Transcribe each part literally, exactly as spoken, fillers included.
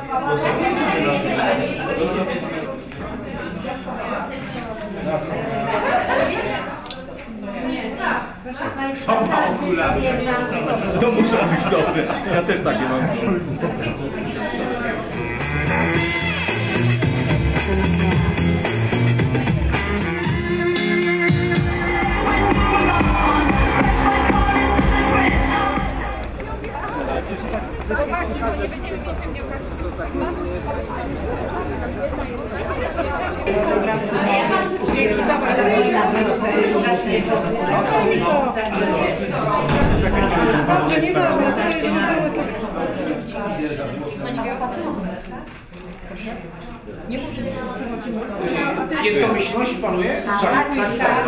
To muszę być dobre. Ja też takie mam. Jednomyślność panuje? Tak, tak, tak.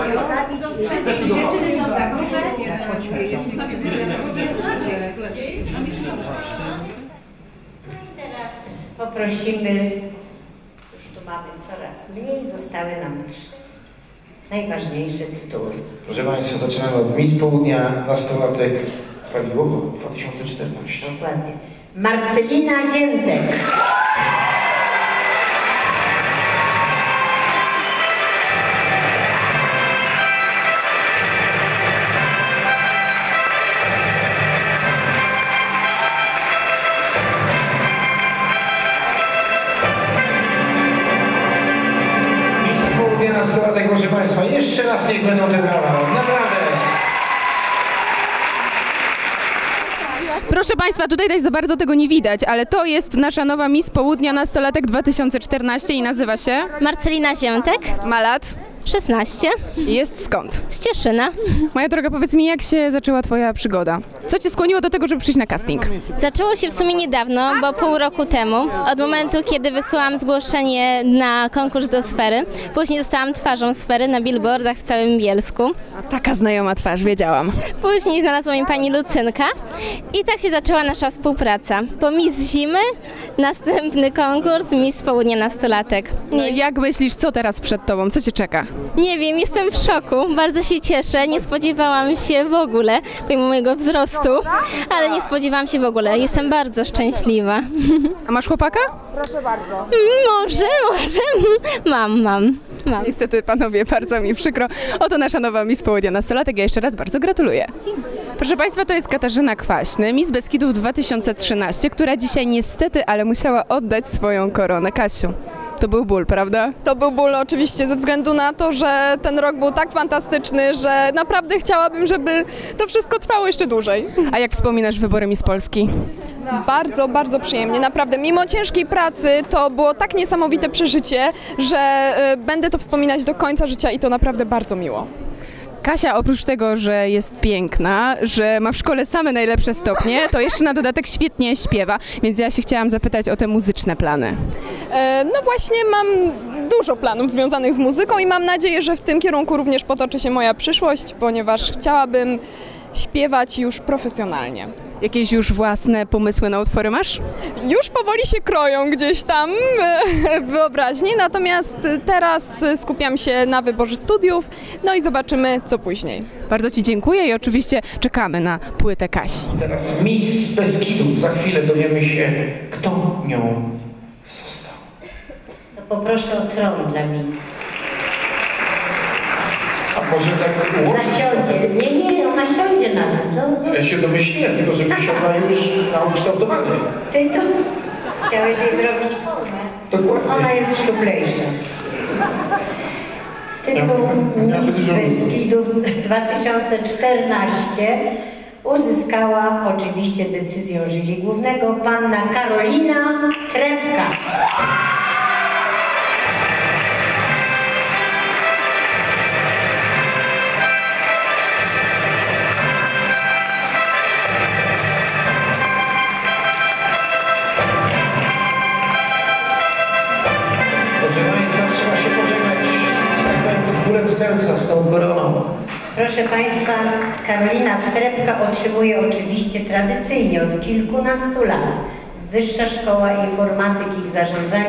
Teraz poprosimy, już tu mamy coraz mniej, zostały nam trzy najważniejsze tytuły. Proszę Państwa, zaczynamy od Miss Południa, nastolatek prawidłowo dwa tysiące czternaście. Dokładnie. Marcelina Ziętek. Nastolatek, proszę Państwa, jeszcze raz niech będą te brawa. Naprawdę. Proszę Państwa, tutaj też za bardzo tego nie widać, ale to jest nasza nowa Miss Południa nastolatek dwa tysiące czternaście i nazywa się Marcelina Ziętek. Ma lat szesnaście. Jest skąd? Z Cieszyna. Moja droga, powiedz mi, jak się zaczęła Twoja przygoda? Co Cię skłoniło do tego, żeby przyjść na casting? Zaczęło się w sumie niedawno, bo pół roku temu, od momentu, kiedy wysłałam zgłoszenie na konkurs do Sfery. Później zostałam twarzą Sfery na billboardach w całym Bielsku. A taka znajoma twarz, wiedziałam. Później znalazła mi pani Lucynka i tak się zaczęła nasza współpraca. Po Miss Zimy następny konkurs Miss Południa nastolatek. No, jak myślisz, co teraz przed Tobą? Co Cię czeka? Nie wiem, jestem w szoku, bardzo się cieszę, nie spodziewałam się w ogóle, pomimo mojego wzrostu, ale nie spodziewałam się w ogóle, jestem bardzo szczęśliwa. A masz chłopaka? Proszę bardzo. Może, może, mam, mam. mam. Niestety, panowie, bardzo mi przykro. Oto nasza nowa Miss Południa nastolatek, ja jeszcze raz bardzo gratuluję. Dziękuję. Proszę Państwa, to jest Katarzyna Kwaśny, Miss Beskidów dwa tysiące trzynaście, która dzisiaj niestety, ale musiała oddać swoją koronę. Kasiu, to był ból, prawda? To był ból oczywiście ze względu na to, że ten rok był tak fantastyczny, że naprawdę chciałabym, żeby to wszystko trwało jeszcze dłużej. A jak wspominasz wybory Miss Polski? Bardzo, bardzo przyjemnie, naprawdę. Mimo ciężkiej pracy to było tak niesamowite przeżycie, że y, będę to wspominać do końca życia i to naprawdę bardzo miło. Kasia oprócz tego, że jest piękna, że ma w szkole same najlepsze stopnie, to jeszcze na dodatek świetnie śpiewa, więc ja się chciałam zapytać o te muzyczne plany. E, no właśnie mam dużo planów związanych z muzyką i mam nadzieję, że w tym kierunku również potoczy się moja przyszłość, ponieważ chciałabym śpiewać już profesjonalnie. Jakieś już własne pomysły na utwory masz? Już powoli się kroją gdzieś tam w wyobraźni, natomiast teraz skupiam się na wyborze studiów, no i zobaczymy, co później. Bardzo Ci dziękuję i oczywiście czekamy na płytę Kasi. Teraz Miss Beskidów, za chwilę dowiemy się, kto nią został. To poproszę o tron dla Miss. A może tak ułożyć? Zasiądzie. Nie, nie, ona siądzie na tym. To, to... Ja się domyśliłem, tylko że wysiadła już na ukształtowanej. Ty to chciałeś jej zrobić formę. Dokładnie. Ona jest szczuplejsza. Tytuł Miss Beskidów dwa tysiące czternaście uzyskała oczywiście decyzją jury głównego panna Karolina Trepka. Z tą koroną. Proszę Państwa, Karolina Trepka otrzymuje oczywiście tradycyjnie od kilkunastu lat Wyższa Szkoła Informatyki i Zarządzania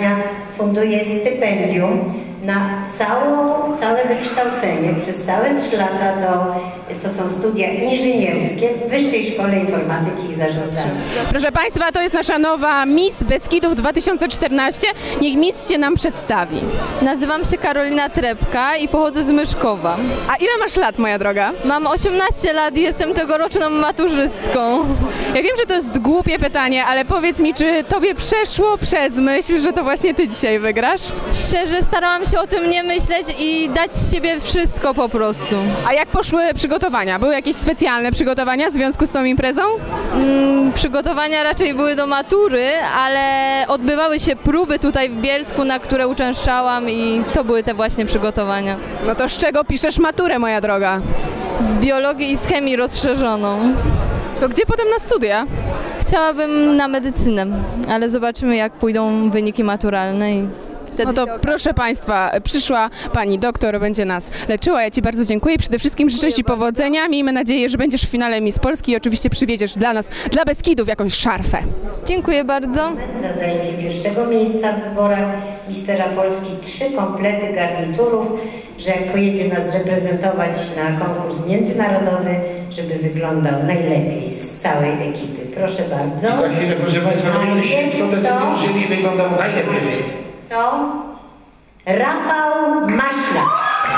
funduje stypendium na cało, całe wykształcenie przez całe trzy lata do, to są studia inżynierskie w Wyższej Szkole Informatyki i Zarządzania. Proszę Państwa, to jest nasza nowa Miss Beskidów dwa tysiące czternaście. Niech Miss się nam przedstawi. Nazywam się Karolina Trepka i pochodzę z Myszkowa. A ile masz lat, moja droga? Mam osiemnaście lat i jestem tegoroczną maturzystką. Ja wiem, że to jest głupie pytanie, ale powiedz mi, czy tobie przeszło przez myśl, że to właśnie ty dzisiaj wygrasz? Szczerze starałam się o tym nie myśleć i dać z siebie wszystko po prostu. A jak poszły przygotowania? Były jakieś specjalne przygotowania w związku z tą imprezą? Mm, przygotowania raczej były do matury, ale odbywały się próby tutaj w Bielsku, na które uczęszczałam i to były te właśnie przygotowania. No to z czego piszesz maturę, moja droga? Z biologii i z chemii rozszerzoną. To gdzie potem na studia? Chciałabym na medycynę, ale zobaczymy, jak pójdą wyniki maturalne i wtedy No to się okaże. proszę Państwa, przyszła Pani doktor, będzie nas leczyła. Ja Ci bardzo dziękuję i przede wszystkim życzę Ci powodzenia. Miejmy nadzieję, że będziesz w finale Miss Polski i oczywiście przywieziesz dla nas, dla Beskidów, jakąś szarfę. Dziękuję bardzo. Za zajęcie pierwszego miejsca w wyborach Mistera Polski trzy komplety garniturów, że jak pojedzie nas reprezentować na konkurs międzynarodowy, żeby wyglądał najlepiej z całej ekipy. Proszę bardzo. Za chwilę, proszę Państwa, A dowiemy się, jest kto to- decyzją jury wyglądał najlepiej. To Rafał Maślak.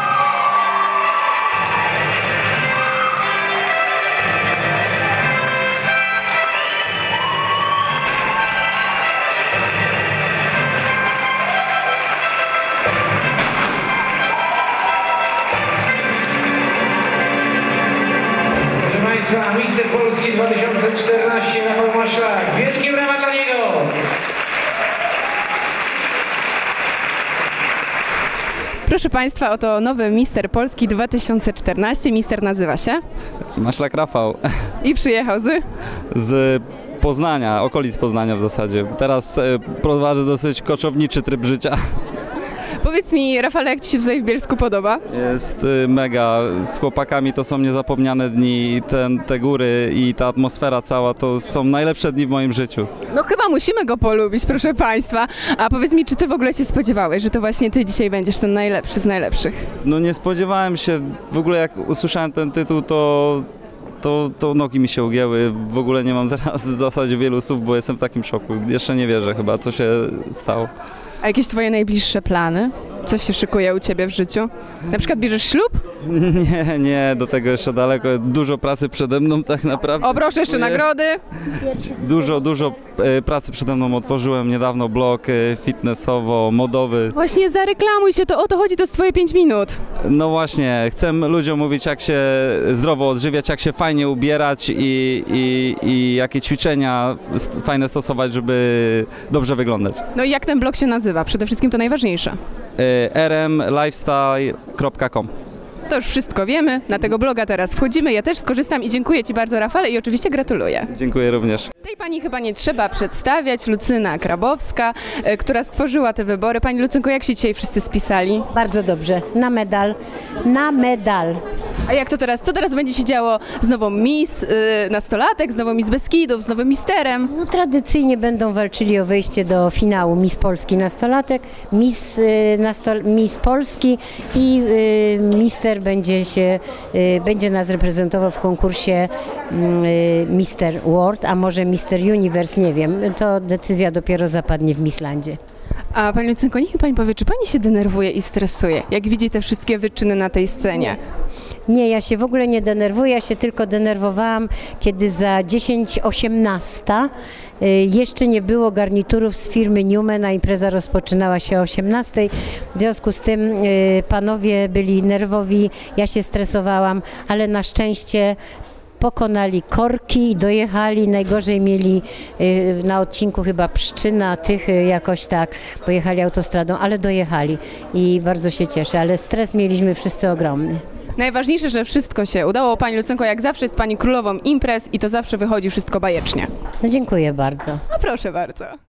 Proszę Państwa, Mister Polski dwa tysiące czternaście, Rafał Maślak. Wielkie brawa dla niego! Proszę Państwa, oto nowy Mister Polski dwa tysiące czternaście. Mister nazywa się Maślak Rafał i przyjechał z... z Poznania, okolic Poznania w zasadzie. Teraz e, prowadzę dosyć koczowniczy tryb życia. Powiedz mi, Rafale, jak Ci się tutaj w Bielsku podoba? Jest e, mega. Z chłopakami to są niezapomniane dni. Ten, te góry i ta atmosfera cała to są najlepsze dni w moim życiu. No chyba musimy go polubić, proszę Państwa. A powiedz mi, czy Ty w ogóle się spodziewałeś, że to właśnie Ty dzisiaj będziesz ten najlepszy z najlepszych? No nie spodziewałem się, w ogóle jak usłyszałem ten tytuł, to, to, to nogi mi się ugięły. W ogóle nie mam teraz w zasadzie wielu słów, bo jestem w takim szoku. Jeszcze nie wierzę chyba, co się stało. A jakieś Twoje najbliższe plany? Co się szykuje u Ciebie w życiu? Na przykład bierzesz ślub? Nie, nie, do tego jeszcze daleko. Dużo pracy przede mną tak naprawdę. O, proszę, jeszcze Dziękuję. nagrody. Dużo, dużo e, pracy przede mną. Otworzyłem niedawno blog e, fitnessowo-modowy. Właśnie zareklamuj się, to o to chodzi, to jest Twoje pięć minut. No właśnie, chcę ludziom mówić, jak się zdrowo odżywiać, jak się fajnie ubierać i, i, i jakie ćwiczenia st- fajne stosować, żeby dobrze wyglądać. No i jak ten blog się nazywa? Przede wszystkim to najważniejsze. E, r m lifestyle kropka com. To już wszystko wiemy, na tego bloga teraz wchodzimy, ja też skorzystam i dziękuję Ci bardzo, Rafale, i oczywiście gratuluję. Dziękuję również. Tej pani chyba nie trzeba przedstawiać, Lucyna Krabowska, e, która stworzyła te wybory. Pani Lucynko, jak się dzisiaj wszyscy spisali? Bardzo dobrze, na medal, na medal. A jak to teraz? Co teraz będzie się działo z nową Miss y, Nastolatek, z nową Miss Beskidów, z nowym Misterem? No, tradycyjnie będą walczyli o wejście do finału Miss Polski Nastolatek, Miss, y, nastol, Miss Polski i y, Mister będzie, się, y, będzie nas reprezentował w konkursie y, Mister World, a może Mister Universe, nie wiem. To decyzja dopiero zapadnie w Misslandzie. A pani Lucynko, niech mi pani powie, czy pani się denerwuje i stresuje, jak widzi te wszystkie wyczyny na tej scenie? Nie, ja się w ogóle nie denerwuję, ja się tylko denerwowałam, kiedy za dziesięć osiemnaście y, jeszcze nie było garniturów z firmy Newman, a impreza rozpoczynała się o osiemnastej. W związku z tym y, panowie byli nerwowi, ja się stresowałam, ale na szczęście pokonali korki, dojechali, najgorzej mieli y, na odcinku chyba Pszczyna, Tychy, jakoś tak, pojechali autostradą, ale dojechali i bardzo się cieszę, ale stres mieliśmy wszyscy ogromny. Najważniejsze, że wszystko się udało. Pani Lucynko, jak zawsze jest pani królową imprez i to zawsze wychodzi wszystko bajecznie. No dziękuję bardzo. No proszę bardzo.